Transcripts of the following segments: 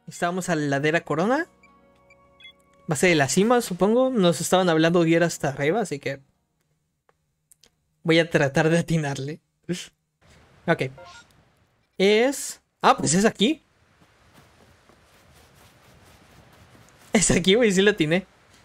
Estábamos a la ladera Corona. Base de la cima, supongo. Nos estaban hablando de ir hasta arriba, así que... voy a tratar de atinarle. Ok. Es... ah, pues es aquí. Es aquí, güey, sí lo atiné.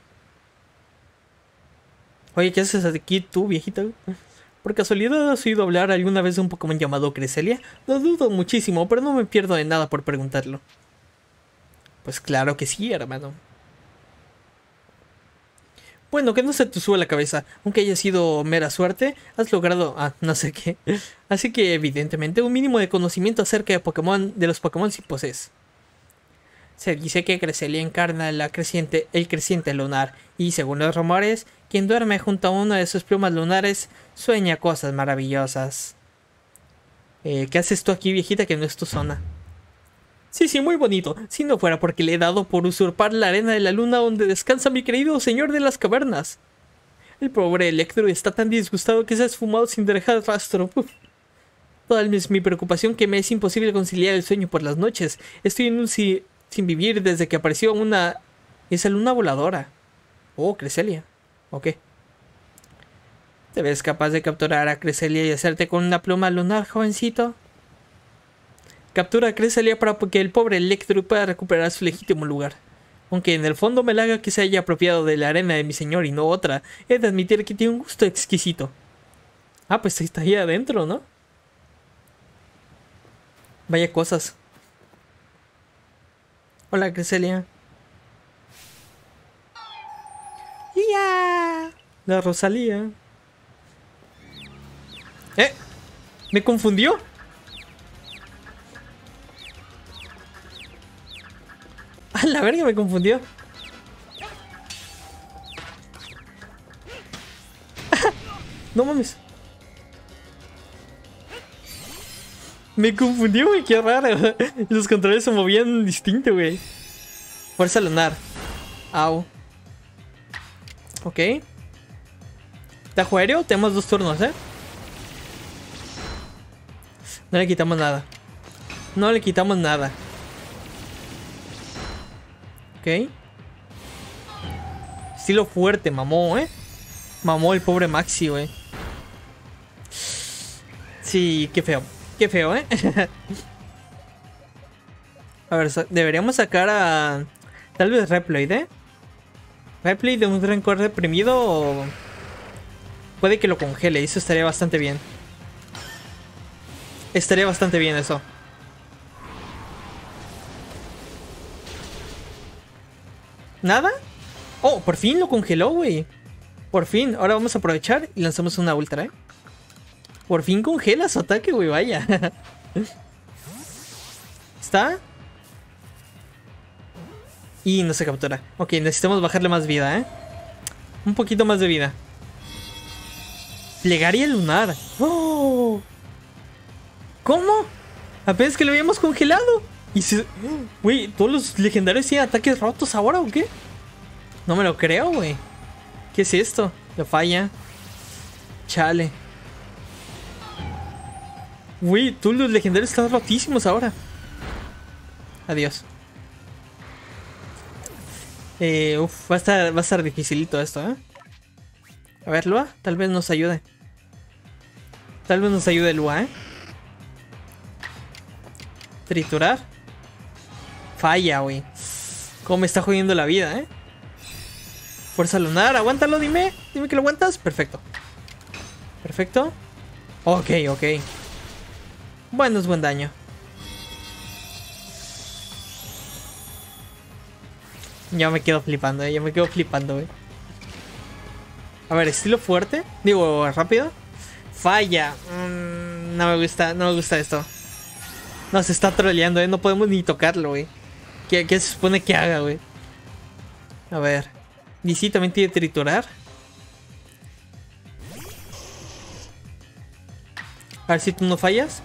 Oye, ¿qué haces aquí tú, viejita? ¿Por casualidad has oído hablar alguna vez de un Pokémon llamado Cresselia? Lo dudo muchísimo, pero no me pierdo de nada por preguntarlo. Pues claro que sí, hermano. Bueno, que no se te suba la cabeza. Aunque haya sido mera suerte, has logrado... ah, no sé qué. Así que, evidentemente, un mínimo de conocimiento acerca de Pokémon, de los Pokémon sí posees. Se dice que Cresselia encarna el creciente lunar, y según los rumores, quien duerme junto a una de sus plumas lunares sueña cosas maravillosas. ¿Qué haces tú aquí, viejita, que no es tu zona? Sí, muy bonito. Si no fuera porque le he dado por usurpar la arena de la luna donde descansa mi querido señor de las cavernas. El pobre Electro está tan disgustado que se ha esfumado sin dejar rastro. Uf. Toda es mi preocupación que me es imposible conciliar el sueño por las noches. Estoy en un sin vivir desde que apareció esa luna voladora. Oh, Cresselia. Ok. ¿Te ves capaz de capturar a Cresselia y hacerte con una pluma lunar, jovencito? Captura a Cresselia para que el pobre Electro pueda recuperar su legítimo lugar. Aunque en el fondo me halaga que se haya apropiado de la arena de mi señor y no otra, he de admitir que tiene un gusto exquisito. Ah, pues está ahí adentro, ¿no? Vaya cosas. Hola, Cresselia. ¡Ya! La Rosalía. ¿Me confundió? A la verga, me confundió. No mames. Me confundió, güey, qué raro. Los controles se movían distinto, güey. Fuerza lunar. Au. Ok. Tajo aéreo, tenemos 2 turnos, No le quitamos nada. No le quitamos nada. Ok. Estilo fuerte, mamó, Mamó el pobre Maxi, güey. Sí, qué feo. Qué feo, A ver, deberíamos sacar a... tal vez Reploid, Reploid de un rencor reprimido o... puede que lo congele, eso estaría bastante bien. Estaría bastante bien eso. ¿Nada? Oh, por fin lo congeló, güey. Por fin. Ahora vamos a aprovechar y lanzamos una ultra, Por fin congela su ataque, güey, vaya. ¿Está? Y no se captura. Ok, necesitamos bajarle más vida, Un poquito más de vida. Plegaria lunar. ¡Oh! ¿Cómo? Apenas que lo habíamos congelado. Y se... güey, ¿todos los legendarios tienen ataques rotos ahora o qué? No me lo creo, güey. ¿Qué es esto? Lo falla. Chale. Güey, todos los legendarios están rotísimos ahora. Adiós. Va a estar dificilito esto, A ver, Lua, tal vez nos ayude. Tal vez nos ayude Lua, Triturar. Falla, güey. Cómo me está jodiendo la vida, Fuerza lunar, aguántalo, dime. Dime que lo aguantas. Perfecto. Perfecto. Ok. Bueno, es buen daño. Ya me quedo flipando, Ya me quedo flipando, güey. A ver, estilo fuerte. Digo, rápido. Falla. No me gusta esto. No, se está troleando, No podemos ni tocarlo, güey. ¿Qué se supone que haga, güey? A ver. DC también tiene triturar. A ver si tú no fallas.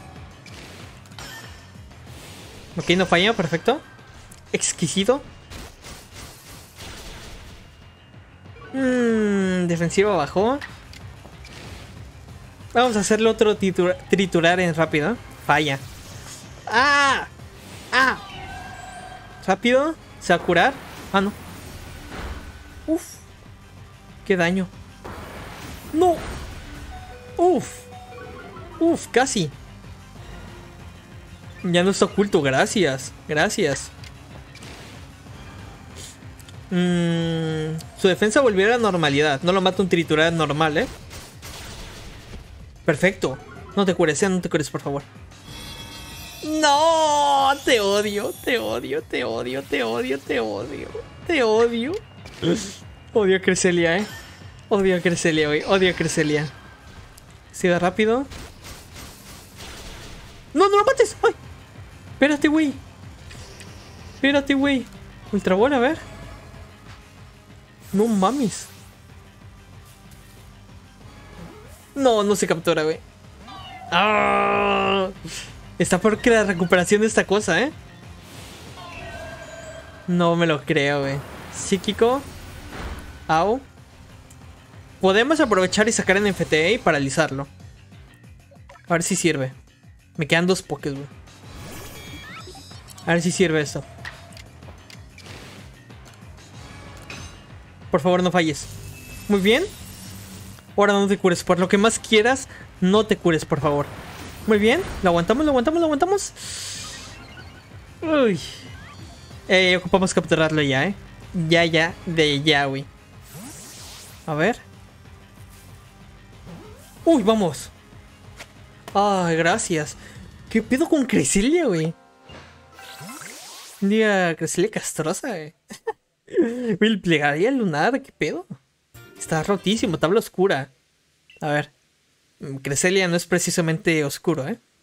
Ok, no falla, perfecto. Exquisito. Defensiva bajó. Vamos a hacerle otro triturar en rápido. Falla. ¡Ah! ¡Ah! Rápido. Se va a curar. Ah, no. Uf. Qué daño. No. Uf. Uf, casi. Ya no está oculto. Gracias. Gracias. Su defensa volvió a la normalidad. No lo mata un triturado normal, ¿eh? Perfecto. No te cures, no te cures, por favor. No, te odio, te odio, te odio, te odio, te odio. Te odio. Odio a Cresselia, Odio a Cresselia, güey. Odio a Cresselia. Sigue rápido. No, no lo mates. Ay. Espérate, güey. Espérate, güey. Ultra Ball, a ver. No mames. No, no se captura, güey. ¡Ah! Está peor que la recuperación de esta cosa, ¿eh? No me lo creo, güey. Psíquico. Au. Podemos aprovechar y sacar en FTA y paralizarlo. A ver si sirve. Me quedan 2 pokés, güey. A ver si sirve esto. Por favor, no falles. Muy bien. Ahora no te cures. Por lo que más quieras, no te cures, por favor. Muy bien. Lo aguantamos, lo aguantamos, lo aguantamos. Uy. Ocupamos capturarlo ya, Ya, de ya, güey. A ver. Uy, vamos. Ay, gracias. ¿Qué pedo con Cresselia, güey? Un día Cresselia castrosa, güey. El plegaria lunar, ¿qué pedo? Está rotísimo, tabla oscura. A ver. Cresselia no es precisamente oscuro,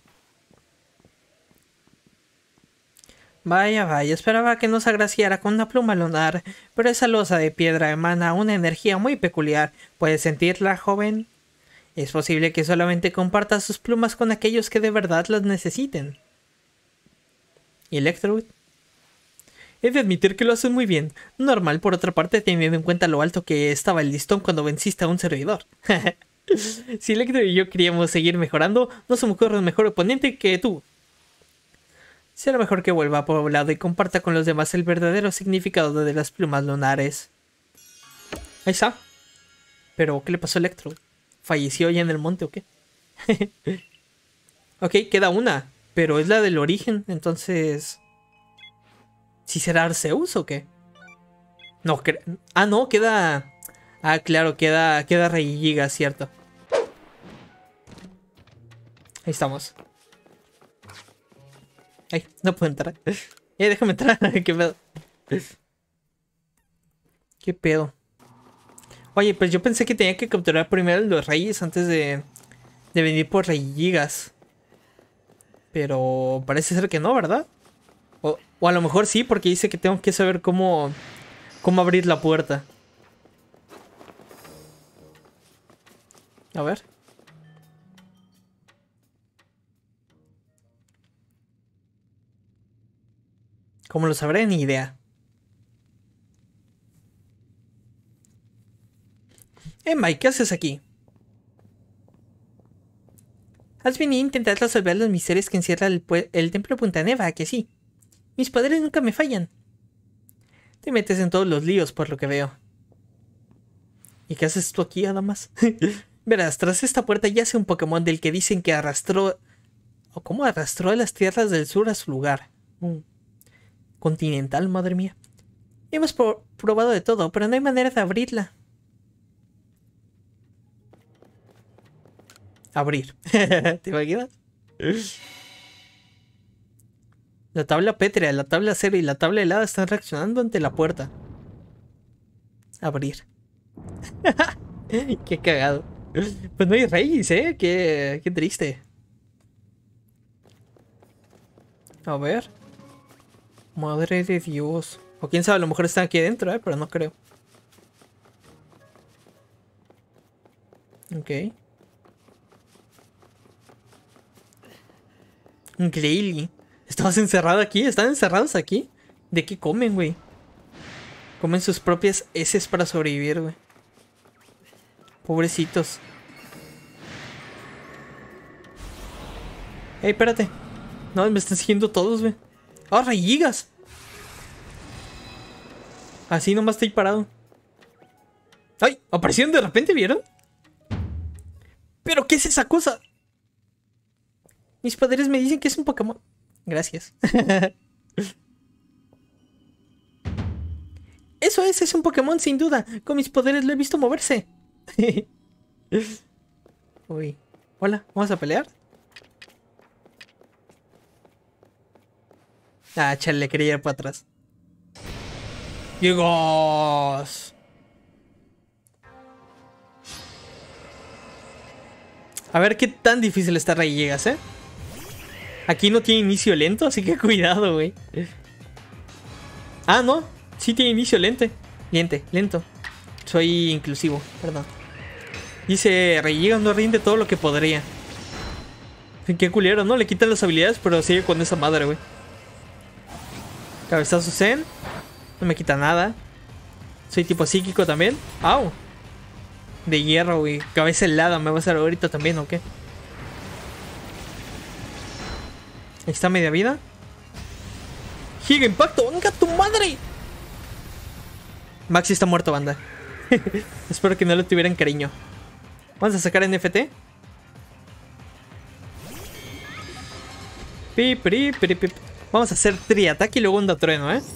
Vaya, vaya, esperaba que nos agraciara con una pluma lunar, pero esa losa de piedra emana una energía muy peculiar. ¿Puedes sentirla, joven? Es posible que solamente comparta sus plumas con aquellos que de verdad las necesiten. Electrode. He de admitir que lo hacen muy bien. Normal, por otra parte, teniendo en cuenta lo alto que estaba el listón cuando venciste a un servidor. Si Electro y yo queríamos seguir mejorando, no se me ocurre un mejor oponente que tú. Será mejor que vuelva a poblado y comparta con los demás el verdadero significado de las plumas lunares. Ahí está. Pero, ¿qué le pasó a Electro? ¿Falleció ya en el monte o qué? Ok, queda una. Pero es la del origen, entonces... ¿Sí será Arceus o qué? No, no, queda... Ah, claro, queda Rey Giga, cierto. Ahí estamos. Ay, no puedo entrar. Déjame entrar. ¿Qué pedo? ¿Qué pedo? Oye, pues yo pensé que tenía que capturar primero los reyes antes de venir por Rey Gigas. Pero parece ser que no, ¿verdad? O a lo mejor sí, porque dice que tengo que saber cómo abrir la puerta. A ver. ¿Cómo lo sabré? Ni idea. Mike, ¿qué haces aquí? Has venido a intentar resolver los misterios que encierra el templo Punta Neva, que sí. Mis poderes nunca me fallan. Te metes en todos los líos, por lo que veo. ¿Y qué haces tú aquí, Adamas? Verás, tras esta puerta yace un Pokémon del que dicen que arrastró... ¿O cómo arrastró a las tierras del sur a su lugar? Continental, madre mía. Hemos probado de todo, pero no hay manera de abrirla. Abrir. ¿Te imaginas? La tabla pétrea, la tabla acero y la tabla helada están reaccionando ante la puerta. Abrir. Qué cagado. Pues no hay reyes, Qué triste. A ver. Madre de Dios. O quién sabe, a lo mejor están aquí adentro, pero no creo. Ok. Increíble. ¿Estabas encerrado aquí? ¿Están encerrados aquí? ¿De qué comen, güey? Comen sus propias heces para sobrevivir, güey. Pobrecitos. Ey, espérate. No, me están siguiendo todos, güey. ¡Ah, Rey Gigas! Así nomás estoy parado. ¡Ay! Aparecieron de repente, ¿vieron? ¿Pero qué es esa cosa? Mis poderes me dicen que es un Pokémon. Gracias. Eso es un Pokémon sin duda. Con mis poderes lo he visto moverse. Uy. Hola, ¿vamos a pelear? Ah, chale, quería ir para atrás. ¡Llegos! A ver qué tan difícil está Regigigas, ¿eh? Aquí no tiene inicio lento, así que cuidado, güey. Ah, no. Sí tiene inicio lento. Lento. Soy inclusivo, perdón. Dice, Regigigas no rinde todo lo que podría. Qué culero, ¿no? Le quitan las habilidades, pero sigue con esa madre, güey. Cabezazo Zen. No me quita nada. Soy tipo psíquico también. ¡Au! De hierro, güey. Cabeza helada. ¿Me va a hacer ahorita también o qué? Ahí está media vida. ¡Giga impacto! ¡Venga tu madre! Maxi está muerto, banda. Espero que no le tuvieran cariño. Vamos a sacar NFT. Pip. Vamos a hacer triataque y luego onda trueno, ¿eh?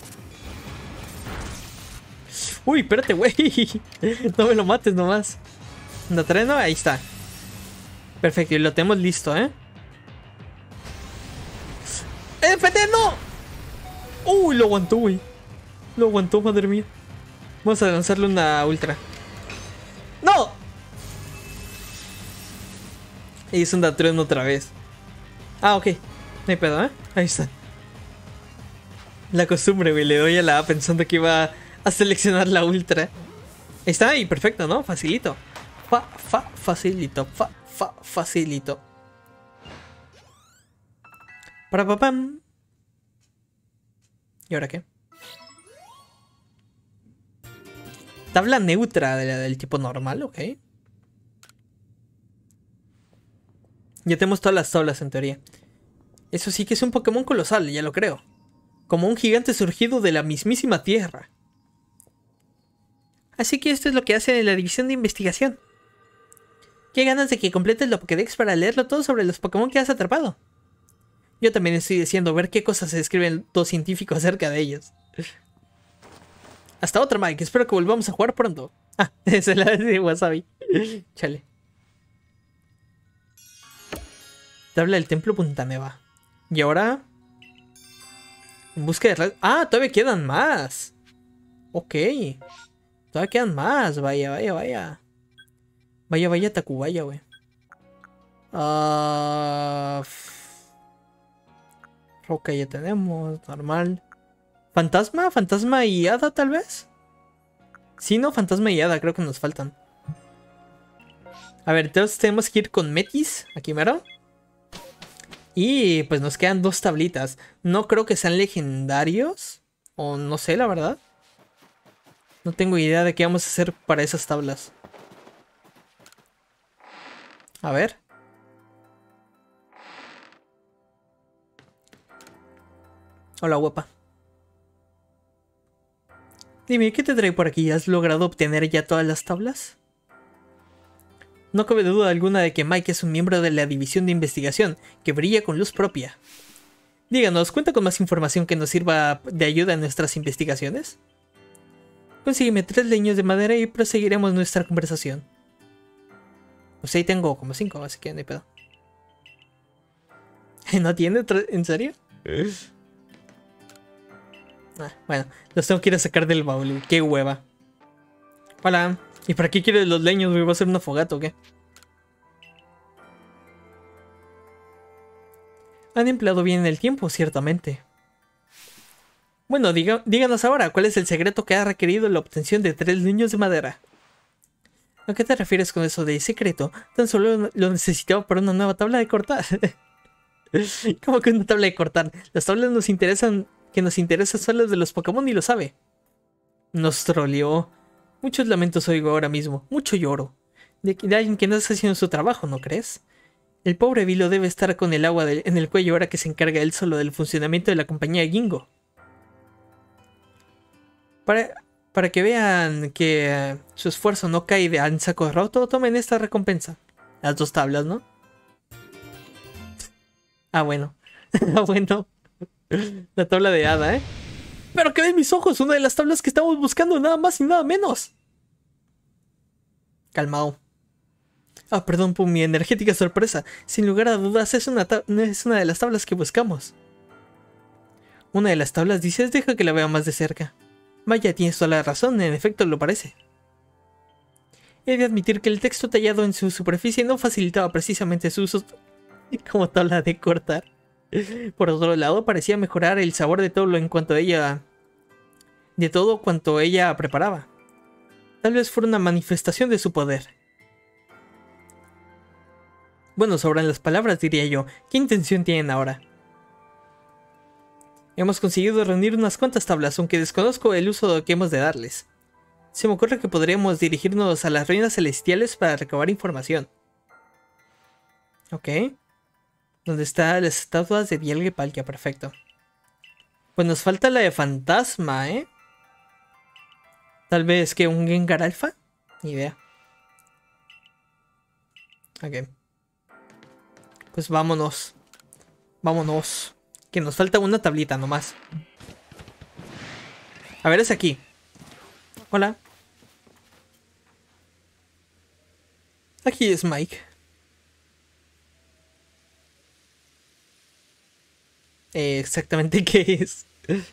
Uy, espérate, güey. No me lo mates nomás. Onda trueno, ahí está. Perfecto, y lo tenemos listo, ¿eh? ¡NFT, no! Uy, lo aguantó, güey. Lo aguantó, madre mía. Vamos a lanzarle una ultra. ¡No! Y es un trueno otra vez. Ah, ok. No hay pedo, ¿eh? Ahí está. La costumbre, güey. Le doy a la A pensando que iba a seleccionar la ultra. Ahí está, y perfecto, ¿no? Facilito. Facilito. Facilito. Para papam. ¿Y ahora qué? Tabla neutra del tipo normal, ok. Ya tenemos todas las tablas en teoría. Eso sí que es un Pokémon colosal, ya lo creo. Como un gigante surgido de la mismísima Tierra. Así que esto es lo que hace la división de investigación. Qué ganas de que completes la Pokédex para leerlo todo sobre los Pokémon que has atrapado. Yo también estoy deseando ver qué cosas se escriben los científicos acerca de ellos. Hasta otra, Mike. Espero que volvamos a jugar pronto. Ah, esa es la de Wasabi. Chale. Tabla del templo Punta Neva. Y ahora... En busca de... Ah, todavía quedan más. Ok. Todavía quedan más. Vaya. Vaya Tacubaya, güey. Roca ya tenemos. Normal. ¿Fantasma? ¿Fantasma y hada tal vez? Sí, no, fantasma y hada. Creo que nos faltan. A ver, entonces tenemos que ir con Metis. Aquí mero. Y pues nos quedan 2 tablitas. No creo que sean legendarios. O no sé, la verdad. No tengo idea de qué vamos a hacer para esas tablas. A ver. Hola, guapa. Dime, ¿qué te trae por aquí? ¿Has logrado obtener ya todas las tablas? No cabe duda alguna de que Mike es un miembro de la división de investigación, que brilla con luz propia. Díganos, ¿cuenta con más información que nos sirva de ayuda en nuestras investigaciones? Consígueme 3 leños de madera y proseguiremos nuestra conversación. Pues ahí tengo como 5, así que no hay pedo. ¿No tiene? ¿En serio? Bueno, los tengo que ir a sacar del baúl. ¡Qué hueva! Hola. ¿Y para qué quieres los leños, güey? ¿Va a ser una fogata o qué? Han empleado bien el tiempo, ciertamente. Bueno, díganos ahora, ¿cuál es el secreto que ha requerido la obtención de 3 leños de madera? ¿A qué te refieres con eso de secreto? Tan solo lo necesitaba para una nueva tabla de cortar. ¿Cómo que una tabla de cortar? Las tablas que nos interesan son las de los Pokémon y lo sabe. Nos troleó. Muchos lamentos oigo ahora mismo. Mucho lloro. De alguien que no está haciendo su trabajo, ¿no crees? El pobre Vilo debe estar con el agua en el cuello ahora que se encarga él solo del funcionamiento de la compañía Gingo. Para que vean que su esfuerzo no cae en saco roto, tomen esta recompensa. Las 2 tablas, ¿no? Ah, bueno. Ah, bueno. La tabla de hada, ¿eh? Pero que ven mis ojos, una de las tablas que estamos buscando, nada más y nada menos. Calmao. Ah, perdón por mi energética sorpresa. Sin lugar a dudas, es una de las tablas que buscamos. Una de las tablas dices, deja que la vea más de cerca. Vaya, tienes toda la razón, en efecto lo parece. He de admitir que el texto tallado en su superficie no facilitaba precisamente su uso como tabla de cortar. Por otro lado, parecía mejorar el sabor de todo en cuanto a ella... de todo cuanto ella preparaba. Tal vez fuera una manifestación de su poder. Bueno, sobran las palabras, diría yo. ¿Qué intención tienen ahora? Hemos conseguido reunir unas cuantas tablas, aunque desconozco el uso que hemos de darles. Se me ocurre que podríamos dirigirnos a las ruinas celestiales para recabar información. Ok. ¿Dónde están las estatuas de Dialga y Palkia? Perfecto. Pues nos falta la de fantasma, ¿eh? Tal vez que un Gengar Alpha. Ni idea. Ok. Pues vámonos. Vámonos. Que nos falta una tablita nomás. A ver, es aquí. Hola. Aquí es Mike. Exactamente qué es.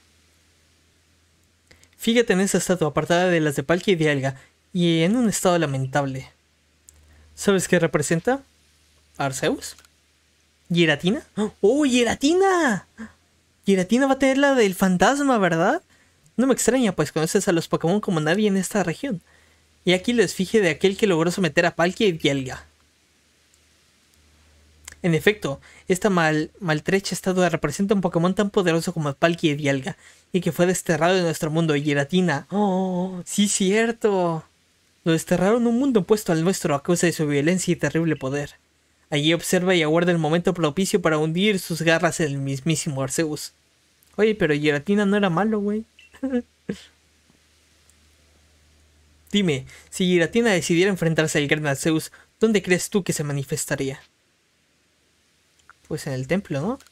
Fíjate en esa estatua apartada de las de Palkia y Dialga, y en un estado lamentable. ¿Sabes qué representa? ¿Arceus? ¿Giratina? ¡Oh, Giratina! Giratina va a tener la del fantasma, ¿verdad? No me extraña, pues conoces a los Pokémon como nadie en esta región. Y aquí lo esfinge de aquel que logró someter a Palkia y Dialga. En efecto, esta maltrecha estatua representa un Pokémon tan poderoso como Palkia y Dialga, y que fue desterrado de nuestro mundo, Giratina. ¡Oh, sí, cierto! Lo desterraron en un mundo opuesto al nuestro a causa de su violencia y terrible poder. Allí observa y aguarda el momento propicio para hundir sus garras en el mismísimo Arceus. Oye, pero Giratina no era malo, güey. Dime, si Giratina decidiera enfrentarse al gran Arceus, ¿dónde crees tú que se manifestaría? Pues en el templo, ¿no?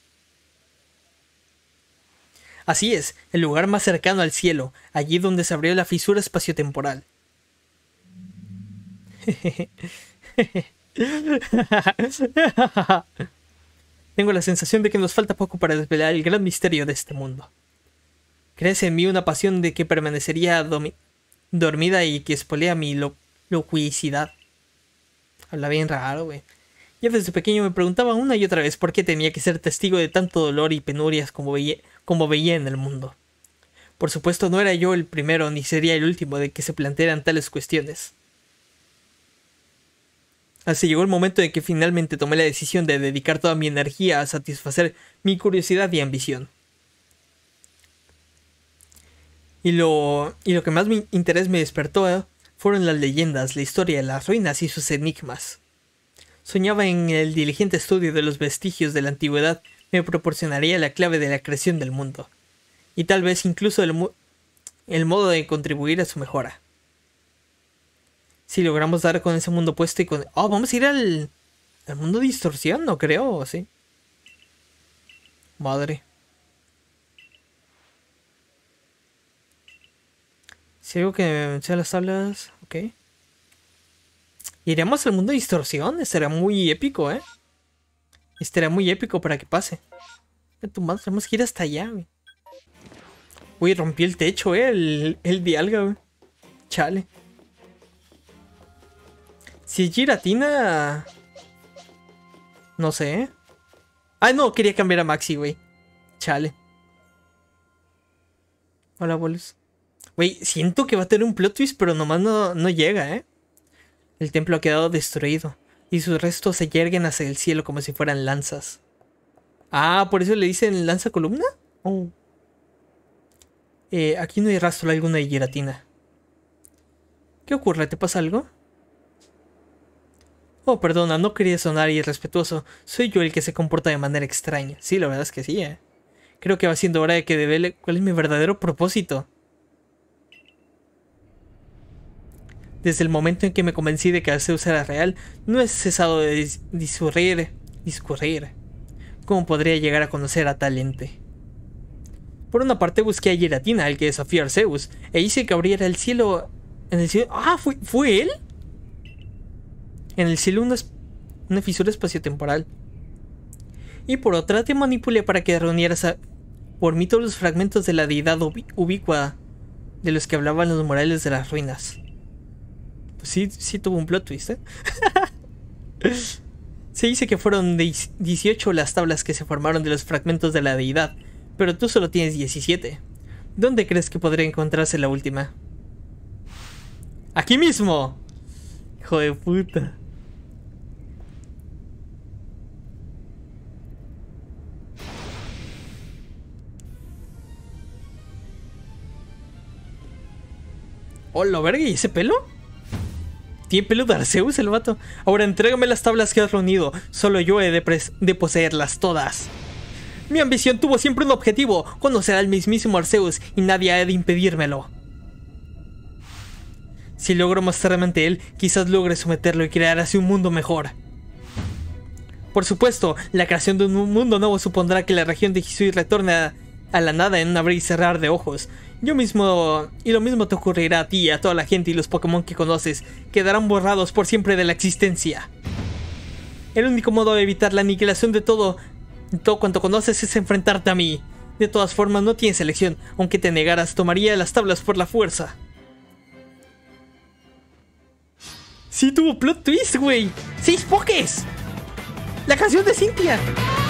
Así es, el lugar más cercano al cielo, allí donde se abrió la fisura espaciotemporal. Tengo la sensación de que nos falta poco para desvelar el gran misterio de este mundo. Crece en mí una pasión de que permanecería dormida y que espolea mi locuicidad. Habla bien raro, güey. Ya desde pequeño me preguntaba una y otra vez por qué tenía que ser testigo de tanto dolor y penurias como veía en el mundo. Por supuesto, no era yo el primero ni sería el último de que se plantearan tales cuestiones. Así llegó el momento en que finalmente tomé la decisión de dedicar toda mi energía a satisfacer mi curiosidad y ambición. Y lo que más mi interés me despertó fueron las leyendas, la historia de las ruinas y sus enigmas. Soñaba en el diligente estudio de los vestigios de la antigüedad me proporcionaría la clave de la creación del mundo, y tal vez incluso el modo de contribuir a su mejora. Si logramos dar con ese mundo opuesto y con... Oh, vamos a ir al mundo de distorsión, no creo, ¿o sí? Madre. Si algo que me menciona las tablas... Ok. Iremos al mundo de distorsión. Estaría muy épico, ¿eh? Estaría muy épico para que pase. Tu madre, tenemos que ir hasta allá, güey. Uy, rompí el techo, el Dialga, güey. Chale. Si es Giratina... No sé, ¿eh? Ah, no, quería cambiar a Maxi, güey. Chale. Hola, bolos. Güey, siento que va a tener un plot twist, pero nomás no llega, ¿eh? El templo ha quedado destruido, y sus restos se yerguen hacia el cielo como si fueran lanzas. Ah, ¿por eso le dicen lanza columna? Oh. Aquí no hay rastro alguno de Giratina. ¿Qué ocurre? ¿Te pasa algo? Oh, perdona, no quería sonar irrespetuoso. Soy yo el que se comporta de manera extraña. Sí, la verdad es que sí, Creo que va siendo hora de que devele cuál es mi verdadero propósito. Desde el momento en que me convencí de que Arceus era real, no he cesado de discurrir cómo podría llegar a conocer a tal ente. Por una parte busqué a Giratina, el que desafió a Arceus, e hice que abriera el cielo... En el cielo... ¡Ah! ¿Fue él? En el cielo una fisura espaciotemporal. Y por otra te manipulé para que reunieras por mí todos los fragmentos de la deidad ubicua de los que hablaban los morales de las ruinas. Pues sí tuvo un plot twist, ¿eh? Se dice que fueron 18 las tablas que se formaron de los fragmentos de la deidad, pero tú solo tienes 17. ¿Dónde crees que podría encontrarse la última? ¡Aquí mismo! ¡Hijo de puta! ¡Hola, verga! ¿Y ese pelo? ¿Tiene pelo de Arceus el vato? Ahora entrégame las tablas que has reunido. Solo yo he de poseerlas todas. Mi ambición tuvo siempre un objetivo: conocer al mismísimo Arceus, y nadie ha de impedírmelo. Si logro mostrarme ante él, quizás logre someterlo y crear así un mundo mejor. Por supuesto, la creación de un mundo nuevo supondrá que la región de Hisui retorne a la nada en un abrir y cerrar de ojos. Y lo mismo te ocurrirá a ti y a toda la gente, y los Pokémon que conoces quedarán borrados por siempre de la existencia. El único modo de evitar la aniquilación de todo cuanto conoces es enfrentarte a mí. De todas formas, no tienes elección. Aunque te negaras, tomaría las tablas por la fuerza. Sí tuvo plot twist, güey. ¡6 Pokés! ¡La canción de Cynthia!